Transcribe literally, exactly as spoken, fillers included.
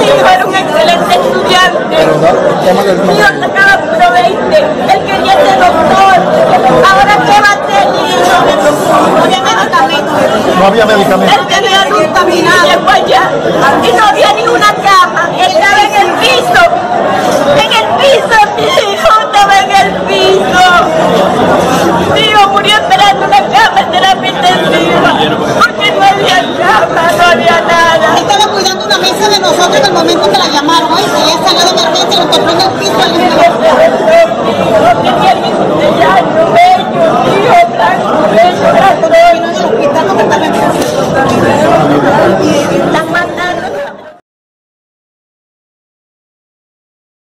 hijo era un excelente estudiante. Dios sacaba puro veinte. Él quería ser doctor. Ahora, ¿qué va a hacer, hijo? No había medicamentos. No había medicamentos. Él tenía luz caminada después ya. Y no había ni una casa.